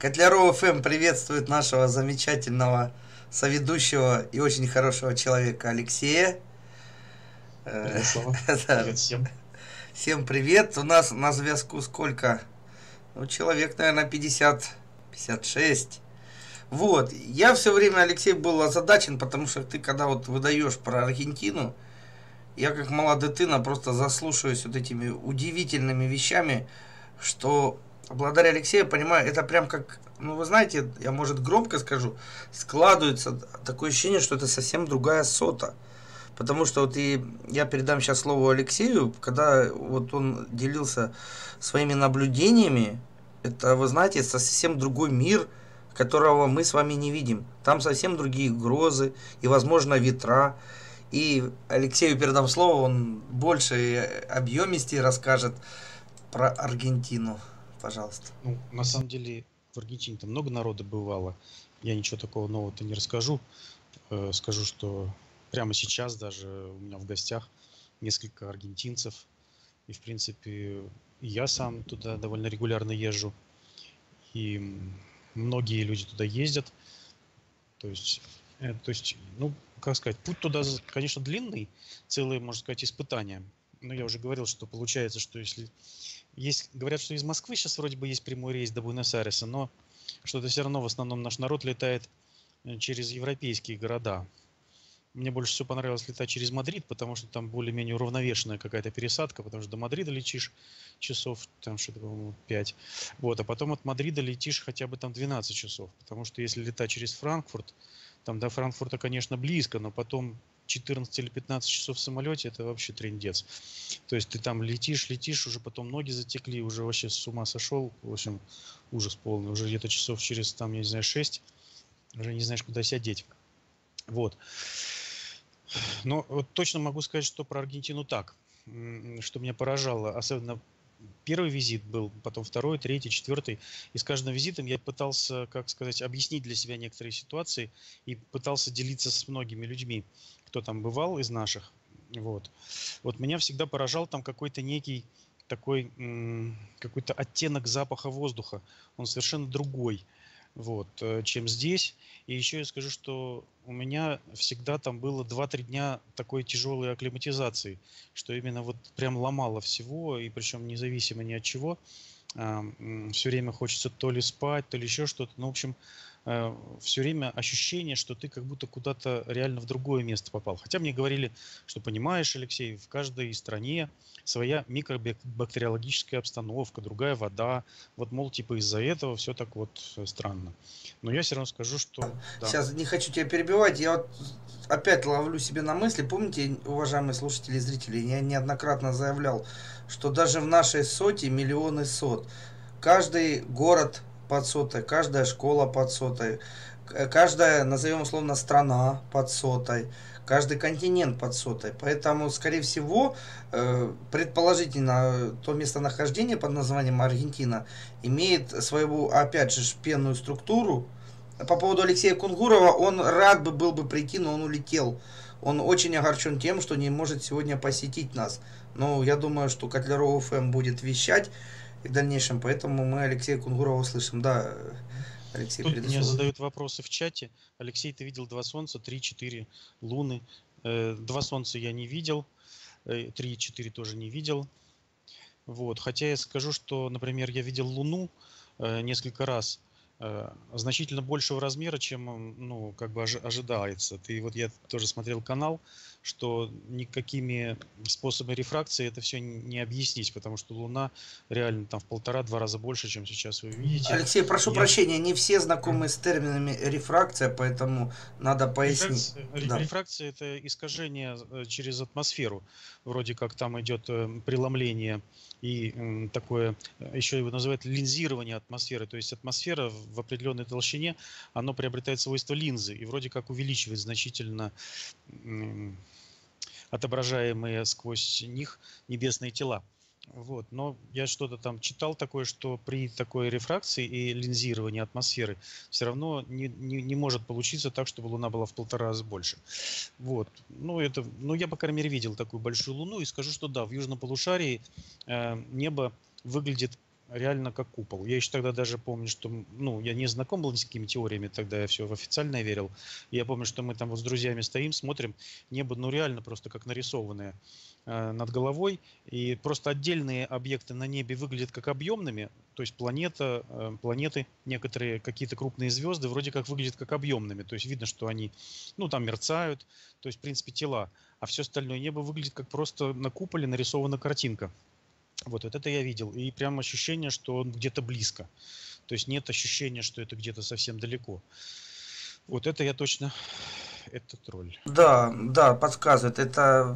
Котляров ФМ приветствует нашего замечательного соведущего и очень хорошего человека Алексея. Привет, Слава. Да. Привет всем. Всем привет. У нас на зв'язку сколько? Ну, человек, наверное, 50-56. Вот. Я все время, Алексей, был озадачен, потому что ты, когда вот выдаешь про Аргентину, я как мала дитина просто заслушаюсь вот этими удивительными вещами, что благодаря Алексею, понимаю, это прям как, ну вы знаете, я может громко скажу, складывается такое ощущение, что это совсем другая сота. Потому что вот и я передам сейчас слово Алексею, когда вот он делился своими наблюдениями, это, вы знаете, совсем другой мир, которого мы с вами не видим. Там совсем другие грозы и, возможно, ветра. И Алексею передам слово, он больше и объемистее расскажет про Аргентину. Пожалуйста. Ну, на самом деле, в Аргентине-то много народа бывало. Я ничего такого нового-то не расскажу. Скажу, что прямо сейчас даже у меня в гостях несколько аргентинцев. И, в принципе, и я сам туда довольно регулярно езжу. И многие люди туда ездят. То есть, ну, как сказать, путь туда, конечно, длинный. Целые, можно сказать, испытания. Но я уже говорил, что получается, что если говорят, что из Москвы сейчас вроде бы есть прямой рейс до Буэнос-Айреса, но что-то все равно в основном наш народ летает через европейские города. Мне больше всего понравилось летать через Мадрид, потому что там более-менее уравновешенная какая-то пересадка, потому что до Мадрида летишь часов, там что-то, по-моему, 5. Вот, а потом от Мадрида летишь хотя бы там 12 часов, потому что если летать через Франкфурт, там до Франкфурта, конечно, близко, но потом 14 или 15 часов в самолете, это вообще трындец. То есть ты там летишь, уже потом ноги затекли, уже вообще с ума сошел. В общем, ужас полный. Уже где-то часов через, там, я не знаю, 6, уже не знаешь, куда себя деть. Вот. Но вот точно могу сказать, что про Аргентину так. Что меня поражало, особенно первый визит был, потом второй, третий, четвертый. И с каждым визитом я пытался, как сказать, объяснить для себя некоторые ситуации и пытался делиться с многими людьми, кто там бывал из наших. Вот. Вот меня всегда поражал там какой-то некий такой, какой-то оттенок запаха воздуха. Он совершенно другой, вот, чем здесь. И еще я скажу, что у меня всегда там было 2-3 дня такой тяжелой акклиматизации, что именно вот прям ломало всего, и причем независимо ни от чего. Все время хочется то ли спать, то ли еще что-то. Ну, в общем, все время ощущение, что ты как будто куда-то реально в другое место попал. Хотя мне говорили, что понимаешь, Алексей, в каждой стране своя микробактериологическая обстановка, другая вода. Вот, мол, типа из-за этого все так вот странно. Но я все равно скажу, что да. Сейчас не хочу тебя перебивать, я вот опять ловлю себе на мысли. Помните, уважаемые слушатели и зрители, я неоднократно заявлял, что даже в нашей соте миллионы сот. Каждый город под сотой, каждая школа под сотой, каждая, назовем условно, страна под сотой, каждый континент под сотой. Поэтому, скорее всего, предположительно, то местонахождение под названием Аргентина имеет свою, опять же, пенную структуру. По поводу Алексея Кунгурова, он рад бы был бы прийти, но он улетел. Он очень огорчен тем, что не может сегодня посетить нас. Но я думаю, что Котляров ФМ будет вещать в дальнейшем, поэтому мы Алексея Кунгурова услышим. Да, Алексей, Тут передаю мне слово. задают вопросы в чате. Алексей, ты видел 2 солнца, 3-4 луны? 2 солнца я не видел, 3-4 тоже не видел. Вот. Хотя я скажу, что, например, я видел Луну несколько раз, значительно большего размера, чем, ну, как бы ожидается. Вот я тоже смотрел канал, что никакими способами рефракции это все не объяснить, потому что Луна реально там в 1,5-2 раза больше, чем сейчас вы видите. Алексей, прошу Я прощения, не все знакомы с терминами рефракция, поэтому надо пояснить. Да. Рефракция – это искажение через атмосферу. Вроде как там идет преломление и такое, еще его называют линзирование атмосферы. То есть атмосфера в определенной толщине, оно приобретает свойство линзы и вроде как увеличивает значительно отображаемые сквозь них небесные тела. Вот. Но я что-то там читал такое, что при такой рефракции и линзировании атмосферы все равно не может получиться так, чтобы Луна была в 1,5 раза больше. Вот. Ну, я, по крайней мере, видел такую большую Луну и скажу, что да, в южном полушарии небо выглядит реально как купол. Я еще тогда даже помню, что, ну, я не знаком был ни с какими теориями, тогда я все в официальное верил. И я помню, что мы там вот с друзьями стоим, смотрим, небо, ну, реально просто как нарисованное над головой, и просто отдельные объекты на небе выглядят как объемными, то есть планеты, некоторые какие-то крупные звезды вроде как выглядят как объемными, то есть видно, что они, ну, там мерцают, то есть, в принципе, тела, а все остальное небо выглядит как просто на куполе нарисована картинка. Вот это я видел. И прям ощущение, что он где-то близко. То есть нет ощущения, что это где-то совсем далеко. Вот это я точно... Это тролль. Да, да, подсказывает. Это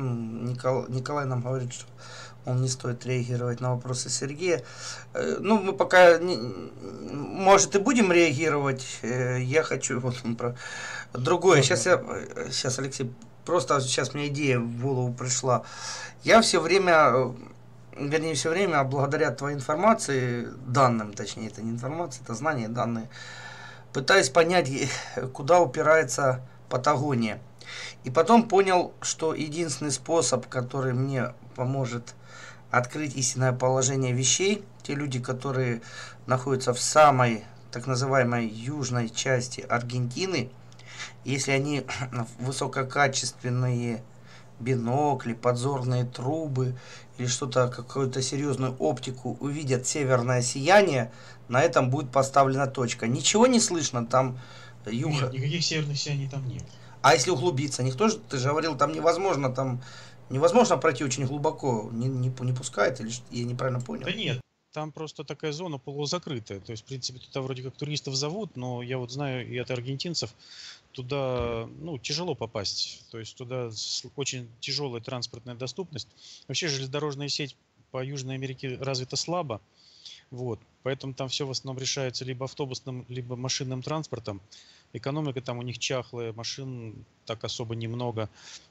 Николай нам говорит, что он не стоит реагировать на вопросы Сергея. Ну, мы пока, может, и будем реагировать. Я хочу вот про другое. Ладно. Сейчас, Алексей, просто сейчас мне идея в голову пришла. Я все время, вернее, все время, благодаря твоей информации, данным, точнее, это не информация, это знания, данные, пытаюсь понять, куда упирается Патагония. И потом понял, что единственный способ, который мне поможет открыть истинное положение вещей, те люди, которые находятся в самой так называемой южной части Аргентины, если они высококачественные бинокли, подзорные трубы или что-то, какую-то серьезную оптику увидят северное сияние, на этом будет поставлена точка. Ничего не слышно, там Нет, юха. никаких северных сияний там нет. А если углубиться, никто же, ты же говорил, там невозможно пройти очень глубоко, не пускает, или я неправильно понял? Да нет, там просто такая зона полузакрытая. То есть, в принципе, туда вроде как туристов зовут, но я вот знаю и от аргентинцев, туда, ну, тяжело попасть. То есть туда очень тяжелая транспортная доступность. Вообще железнодорожная сеть по Южной Америке развита слабо. Вот. Поэтому там все в основном решается либо автобусным, либо машинным транспортом. Экономика там у них чахлая, машин так особо немного.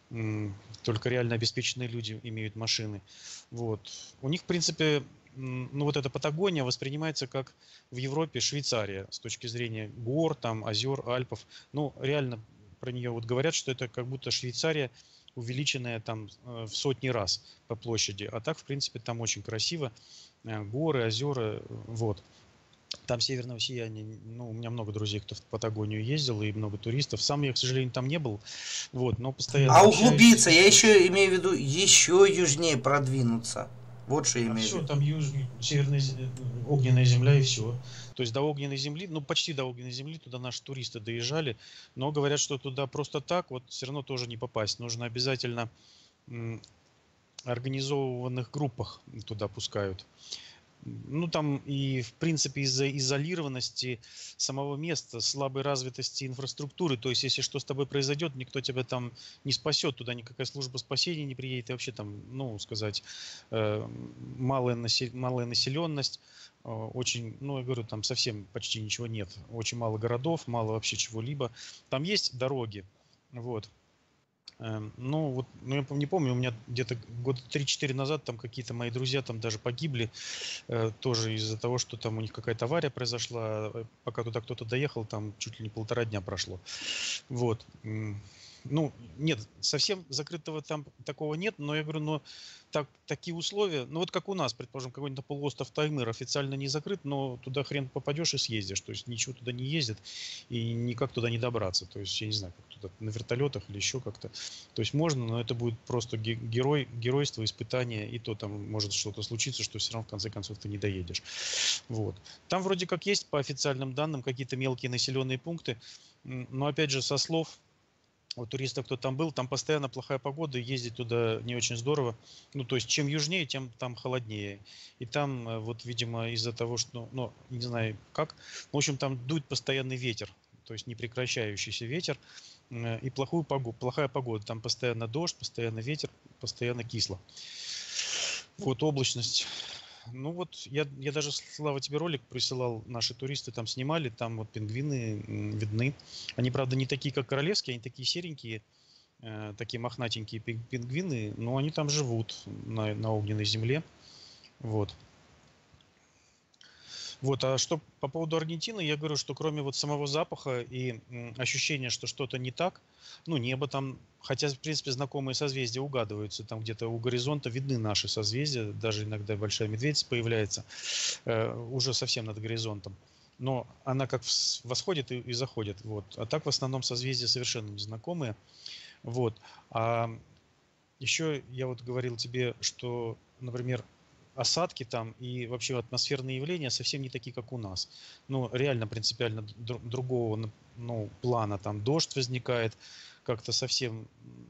Только реально обеспеченные люди имеют машины. Вот. У них, в принципе, ну вот эта Патагония воспринимается как в Европе Швейцария с точки зрения гор, там, озер, Альпов. Ну, реально про нее вот говорят, что это как будто Швейцария, увеличенная там в сотни раз по площади. А так, в принципе, там очень красиво. Горы, озера, вот. Там северного сияния, ну, у меня много друзей, кто в Патагонию ездил, и много туристов. Сам я, к сожалению, там не был, вот, но постоянно А общаюсь. углубиться, я еще имею в виду еще южнее продвинуться. Вот что я А имею в все, виду. там северная, огненная земля и все. То есть до огненной земли, ну, почти до огненной земли, туда наши туристы доезжали, но говорят, что туда просто так вот все равно тоже не попасть. Нужно обязательно организованных группах туда пускают. Ну, там и, в принципе, из-за изолированности самого места, слабой развитости инфраструктуры, то есть, если что с тобой произойдет, никто тебя там не спасет, туда никакая служба спасения не приедет, и вообще там, ну, сказать, малая населенность, очень, ну, я говорю, там совсем почти ничего нет, очень мало городов, мало вообще чего-либо. Там есть дороги, вот, ну, вот, ну, я не помню, у меня где-то года 3-4 назад там какие-то мои друзья там даже погибли, тоже из-за того, что там у них какая-то авария произошла, пока туда кто-то доехал, там чуть ли не 1,5 дня прошло. Вот. Ну, нет, совсем закрытого там такого нет, но я говорю, но такие условия, ну вот как у нас, предположим, какой-нибудь полуостров Таймыр официально не закрыт, но туда хрен попадешь и съездишь, то есть ничего туда не ездит и никак туда не добраться, то есть я не знаю, как туда на вертолетах или еще как-то, то есть можно, но это будет просто геройство, испытание, и то там может что-то случиться, что все равно в конце концов ты не доедешь. Вот. Там вроде как есть по официальным данным какие-то мелкие населенные пункты, но опять же со слов у туристов, кто там был, там постоянно плохая погода, ездить туда не очень здорово. Ну, то есть, чем южнее, тем там холоднее. И там, вот, видимо, из-за того, что, ну, не знаю как, в общем, там дует постоянный ветер, то есть непрекращающийся ветер и плохая погода. Там постоянно дождь, постоянно ветер, постоянно кисло. Вот облачность. Ну вот, я даже, Слава, тебе ролик присылал, наши туристы там снимали, там вот пингвины видны. Они, правда, не такие, как королевские, они такие серенькие, такие мохнатенькие пингвины, но они там живут на огненной земле. Вот. Вот, а что по поводу Аргентины, я говорю, что кроме вот самого запаха и ощущения, что что-то не так, ну, небо там, хотя, в принципе, знакомые созвездия угадываются, там где-то у горизонта видны наши созвездия, даже иногда Большая Медведица появляется, уже совсем над горизонтом. Но она как восходит и заходит, вот. А так в основном созвездия совершенно незнакомые, вот. А еще я вот говорил тебе, что, например, осадки там и вообще атмосферные явления совсем не такие, как у нас. Ну, реально принципиально другого, ну, плана. Там дождь возникает как-то совсем,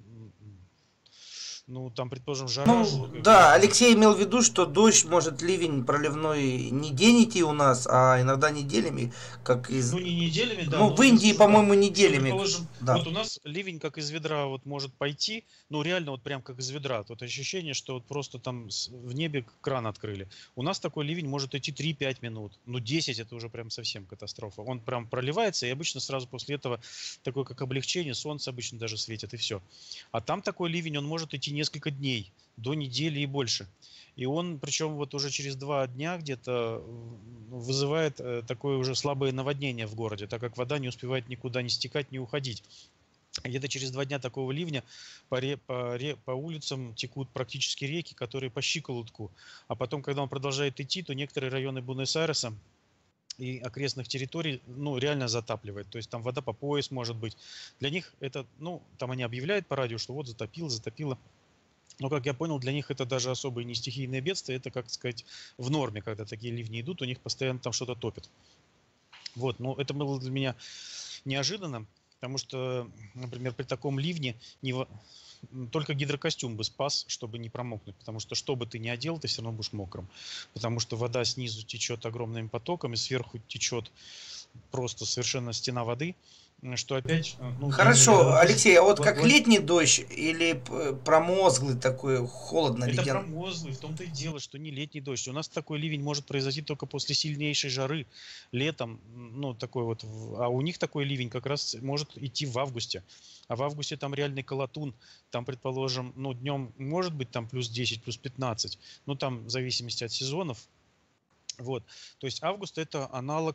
ну, там, предположим, жара Ну, жуткая да, кругом. Алексей имел в виду, что дождь может ливень проливной не день идти у нас, а иногда неделями, как из... Ну, не неделями, да, Ну, но в я Индии, скажу так, по-моему, что, неделями. предположим, Да. вот у нас ливень как из ведра вот может пойти, ну, реально вот прям как из ведра. Тут ощущение, что вот просто там в небе кран открыли. У нас такой ливень может идти 3-5 минут. Ну, 10 это уже прям совсем катастрофа. Он прям проливается, и обычно сразу после этого такое как облегчение, солнце обычно даже светит, и все. А там такой ливень, он может идти несколько дней, до недели и больше. И он, причем вот уже через 2 дня где-то вызывает такое уже слабое наводнение в городе, так как вода не успевает никуда не стекать, не уходить. Где-то через 2 дня такого ливня по улицам текут практически реки, которые по щиколотку. А потом, когда он продолжает идти, то некоторые районы Буэнос-Айреса и окрестных территорий, ну, реально затапливает. То есть там вода по пояс может быть. Для них это, ну, там они объявляют по радио, что вот затопило. Но, как я понял, для них это даже особо не стихийное бедствие, это, как сказать, в норме, когда такие ливни идут, у них постоянно там что-то топит. Вот, но это было для меня неожиданно, потому что, например, при таком ливне только гидрокостюм бы спас, чтобы не промокнуть, потому что бы ты ни одел, ты все равно будешь мокрым, потому что вода снизу течет огромными потоками, сверху течет просто совершенно стена воды, что опять, ну, для Хорошо, меня Алексей, а вот как летний дождь или промозглый такой, холодно, это ледяной? промозглый, в том-то и дело, что не летний дождь. У нас такой ливень может произойти только после сильнейшей жары летом, ну, такой вот, а у них такой ливень как раз может идти в августе. А в августе там реальный колотун, там, предположим, ну, днем может быть там плюс 10, плюс 15, ну, там в зависимости от сезонов. Вот, то есть август это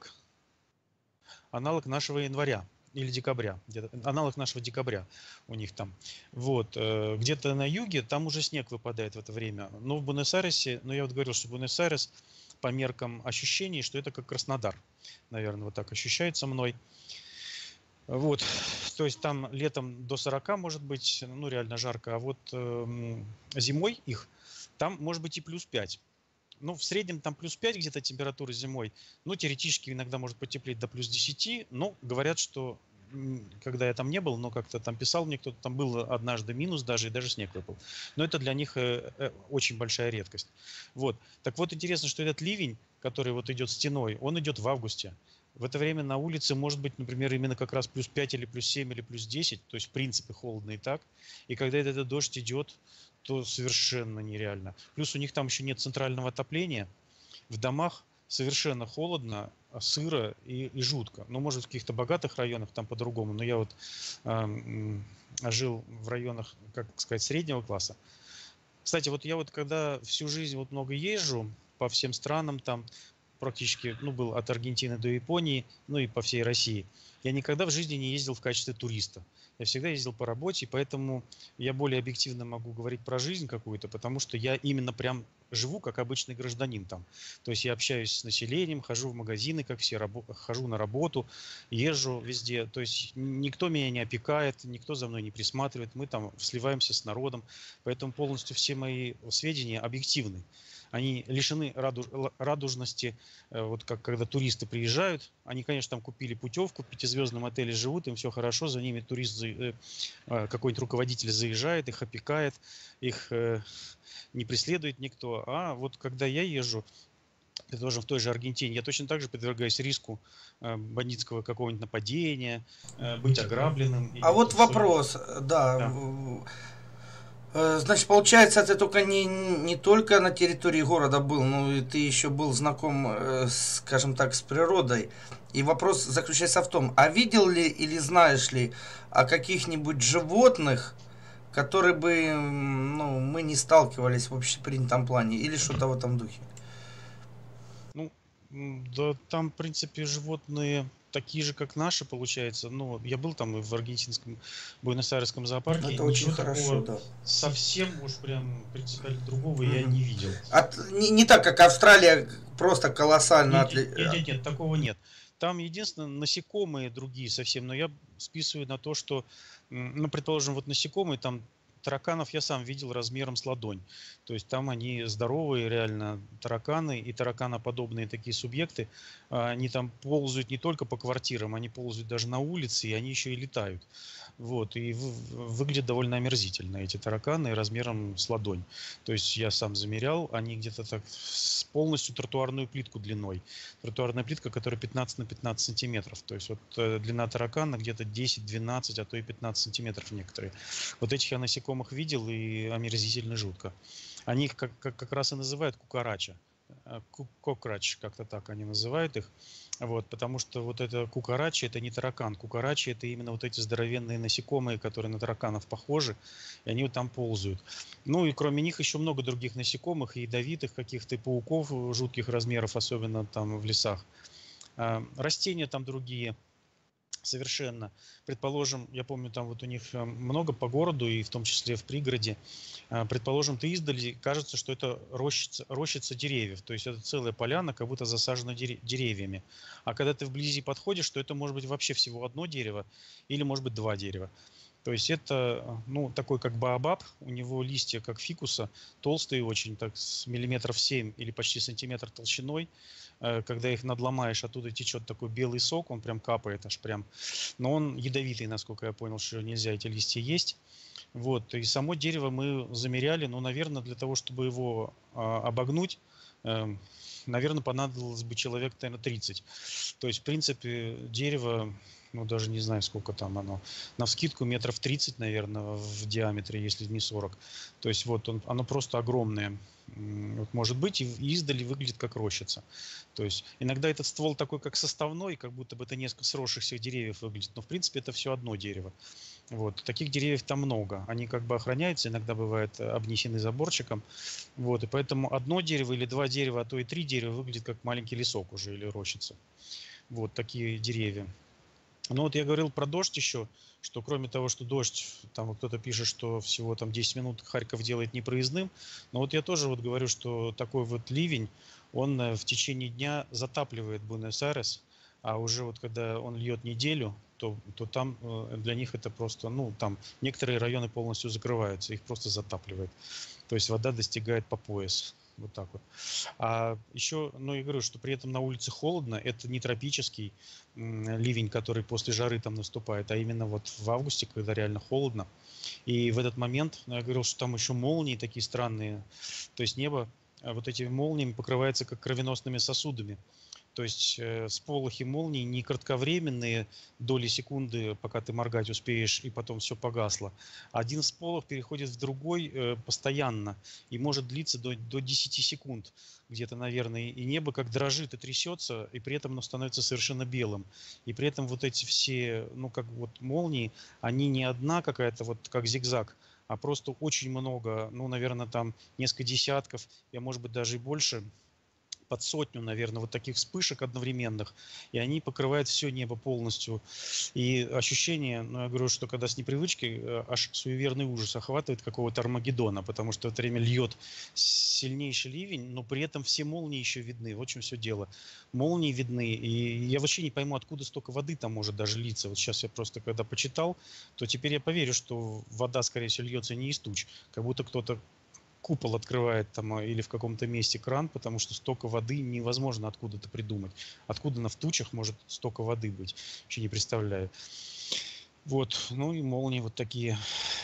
аналог нашего января или декабря, аналог нашего декабря у них там. Вот, где-то на юге там уже снег выпадает в это время. Но в Буэнос-Айресе, ну я вот говорил, что Буэнос-Айрес по меркам ощущений, что это как Краснодар, наверное, вот так ощущается мной. Вот, то есть там летом до 40 может быть, ну реально жарко, а вот зимой их там может быть и плюс 5. Ну, в среднем там плюс 5 где-то температура зимой. Ну, теоретически иногда может потеплеть до плюс 10. Но говорят, что когда я там не был, но как-то там писал мне кто-то, там был однажды минус даже, и даже снег выпал. Но это для них очень большая редкость. Вот. Так вот, интересно, что этот ливень, который вот идет стеной, он идет в августе. В это время на улице может быть, например, именно как раз плюс 5 или плюс 7 или плюс 10. То есть, в принципе, холодно и так. И когда этот дождь идет, то совершенно нереально. Плюс у них там еще нет центрального отопления. В домах совершенно холодно, сыро и жутко. Ну, может, в каких-то богатых районах там по-другому, но я вот жил в районах, как сказать, среднего класса. Кстати, вот я вот когда всю жизнь вот много езжу по всем странам, там практически, ну, был от Аргентины до Японии, ну и по всей России, я никогда в жизни не ездил в качестве туриста. Я всегда ездил по работе, поэтому я более объективно могу говорить про жизнь какую-то, потому что я именно прям живу как обычный гражданин там. То есть я общаюсь с населением, хожу в магазины, как все, хожу на работу, езжу везде. То есть никто меня не опекает, никто за мной не присматривает, мы там сливаемся с народом, поэтому полностью все мои сведения объективны. Они лишены радужности, вот как когда туристы приезжают. Они, конечно, там купили путевку, в 5-звездном отеле живут, им все хорошо, за ними какой-нибудь руководитель заезжает, их опекает, их не преследует никто. А вот когда я езжу, тоже в той же Аргентине, я точно так же подвергаюсь риску бандитского какого-нибудь нападения, быть ограбленным. А И вот вопрос, да. Да. Значит, получается, ты только не только на территории города был, но и ты еще был знаком, скажем так, с природой. И вопрос заключается в том, а видел ли или знаешь ли о каких-нибудь животных, которые бы, ну, мы не сталкивались в общепринятом плане, или что-то в этом духе? Ну, Да, там, в принципе, животные такие же, как наши, получается. Ну, я был там и в аргентинском Буэнос-Айресском зоопарке. Это очень Ничего хорошо, такого да. совсем уж прям принципиально другого я Мгм. не видел. Не так, как Австралия, просто колоссально Нет, нет, нет, нет, нет, такого нет. Там единственное насекомые другие совсем, но я списываю на то, что, ну, предположим, вот насекомые, там тараканов я сам видел размером с ладонь. То есть там они здоровые, реально тараканы и тараканоподобные такие субъекты. Они там ползают не только по квартирам, они ползают даже на улице, и они еще и летают. Вот, и выглядят довольно омерзительно эти тараканы размером с ладонь. То есть я сам замерял, они где-то так с полностью тротуарную плитку длиной. Тротуарная плитка, которая 15 на 15 сантиметров. То есть вот длина таракана где-то 10-12, а то и 15 сантиметров некоторые. Вот этих я насекомых видел, и омерзительно жутко. Они их как раз и называют кукарача. Кокрач, как-то так они называют их. Вот, потому что вот это кукарачи, это не таракан. Кукарачи это именно вот эти здоровенные насекомые, которые на тараканов похожи, и они вот там ползают. Ну и кроме них еще много других насекомых, и ядовитых каких-то, и пауков жутких размеров, особенно там в лесах. Растения там другие совершенно. Предположим, я помню, там вот у них много по городу, и в том числе в пригороде. Предположим, ты издали, кажется, что это рощица деревьев. То есть это целая поляна, как будто засажена деревьями. А когда ты вблизи подходишь, то это может быть вообще всего одно дерево или может быть два дерева. То есть это, ну, такой как баобаб, у него листья как фикуса, толстые очень, так с миллиметров 7 или почти сантиметр толщиной. Когда их надломаешь, оттуда течет такой белый сок, он прям капает аж прям. Но он ядовитый, насколько я понял, что нельзя эти листья есть. Вот, и само дерево мы замеряли, ну, наверное, для того, чтобы его обогнуть, эм, наверное, понадобилось бы человек, наверное, 30. То есть, в принципе, дерево, ну, даже не знаю, сколько там оно, навскидку метров 30, наверное, в диаметре, если не 40. То есть, вот оно просто огромное. Вот, может быть, и издали выглядит как рощица. То есть, иногда этот ствол такой, как составной, как будто бы это несколько сросшихся деревьев выглядит, но, в принципе, это все одно дерево. Вот. Таких деревьев там много. Они как бы охраняются, иногда бывают обнесены заборчиком. Вот. И поэтому одно дерево или два дерева, а то и три дерева выглядит как маленький лесок уже или рощица. Вот такие деревья. Ну вот я говорил про дождь еще, что кроме того, что дождь, там вот кто-то пишет, что всего там 10 минут Харьков делает непроездным, но вот я тоже вот говорю, что такой вот ливень, он в течение дня затапливает Буэнос-Айрес, а уже вот когда он льет неделю, то там для них это просто, ну там некоторые районы полностью закрываются, их просто затапливает. То есть вода достигает по пояс. Вот так вот. А еще, ну, я говорю, что при этом на улице холодно. Это не тропический ливень, который после жары там наступает, а именно вот в августе, когда реально холодно. И в этот момент, ну, я говорил, что там еще молнии такие странные. То есть небо вот этими молниями покрывается как кровеносными сосудами. То есть сполохи молний не кратковременные, доли секунды, пока ты моргать успеешь, и потом все погасло. Один сполох переходит в другой постоянно и может длиться до 10 секунд где-то, наверное. И небо как дрожит и трясется, и при этом оно становится совершенно белым. И при этом вот эти все, ну как вот молнии, они не одна какая-то вот как зигзаг, а просто очень много, ну, наверное, там несколько десятков, я может быть даже и больше, под сотню, наверное, вот таких вспышек одновременных, и они покрывают все небо полностью. И ощущение, ну, я говорю, что когда с непривычки, аж суеверный ужас охватывает какого-то Армагеддона, потому что в это время льет сильнейший ливень, но при этом все молнии еще видны. Вот в чем все дело. Молнии видны, и я вообще не пойму, откуда столько воды там может даже литься. Вот сейчас я просто, когда почитал, то теперь я поверю, что вода, скорее всего, льется не из туч, как будто кто-то купол открывает там или в каком-то месте кран, потому что столько воды невозможно откуда-то придумать. Откуда на в тучах может столько воды быть? Вообще не представляю. Вот, ну и молнии вот такие.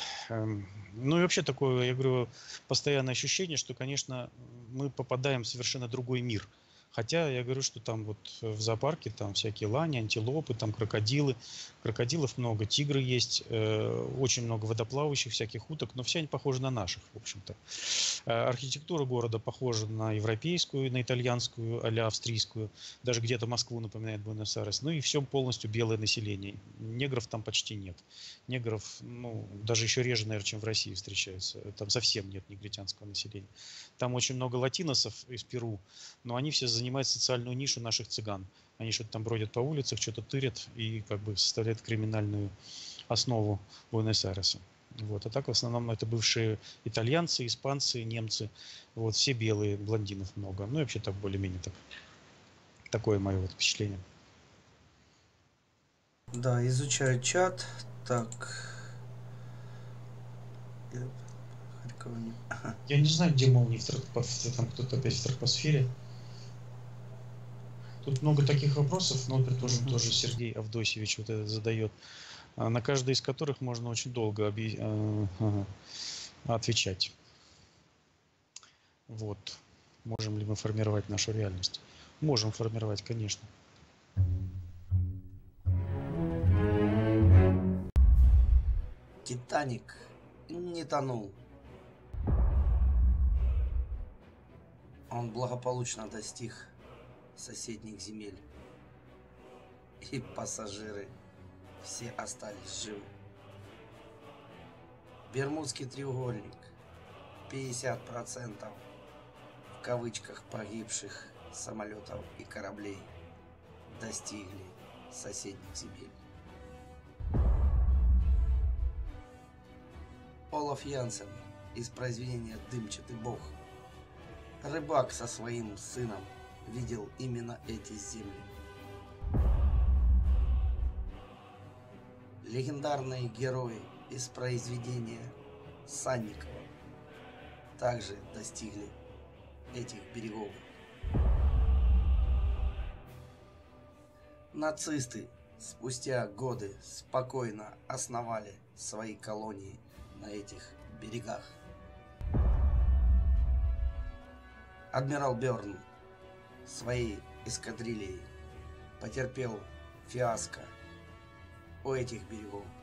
Ну и вообще такое, я говорю, постоянное ощущение, что, конечно, мы попадаем в совершенно другой мир. Хотя я говорю, что там вот в зоопарке там всякие лани, антилопы, там крокодилы. Крокодилов много, тигры есть, очень много водоплавающих всяких уток, но все они похожи на наших, в общем-то. Архитектура города похожа на европейскую, на итальянскую, а-ля австрийскую. Даже где-то Москву напоминает Буэнос-Айрес. Ну и все полностью белое население. Негров там почти нет. Негров, ну, даже еще реже, наверное, чем в России встречаются. Там совсем нет негритянского населения. Там очень много латиносов из Перу, но они все занимает социальную нишу наших цыган. Они что-то там бродят по улицах, что-то тырят и как бы составляют криминальную основу Буэнос-Айреса. Вот. А так в основном это бывшие итальянцы, испанцы, немцы. Вот. Все белые, блондинов много. Ну и вообще так более-менее так. Такое мое вот впечатление. Да, изучаю чат. Так. Харькове. Я не знаю, где молнии там кто-то опять в тропосфере. Тут много таких вопросов, но, предположим, тоже Сергей Авдосьевич вот это задает, на каждый из которых можно очень долго отвечать. Вот. Можем ли мы формировать нашу реальность? Можем формировать, конечно. Титаник не тонул. Он благополучно достиг соседних земель. И пассажиры все остались живы. Бермудский треугольник. 50% в кавычках погибших самолетов и кораблей достигли соседних земель. Олаф Янсен из произведения «Дымчатый бог». Рыбак со своим сыном видел именно эти земли. Легендарные герои из произведения Санникова также достигли этих берегов. Нацисты спустя годы спокойно основали свои колонии на этих берегах. Адмирал Бёрн своей эскадрильей потерпел фиаско у этих берегов.